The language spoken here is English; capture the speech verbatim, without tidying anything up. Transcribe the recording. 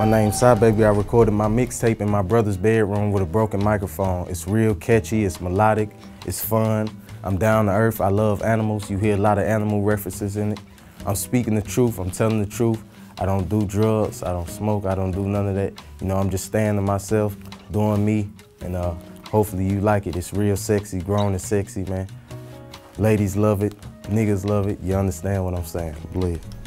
My name's Cy Baby. I recorded my mixtape in my brother's bedroom with a broken microphone. It's real catchy, it's melodic, it's fun. I'm down to earth, I love animals. You hear a lot of animal references in it. I'm speaking the truth, I'm telling the truth. I don't do drugs, I don't smoke, I don't do none of that. You know, I'm just staying to myself, doing me, and uh, hopefully you like it. It's real sexy, grown and sexy, man. Ladies love it, niggas love it. You understand what I'm saying? Believe.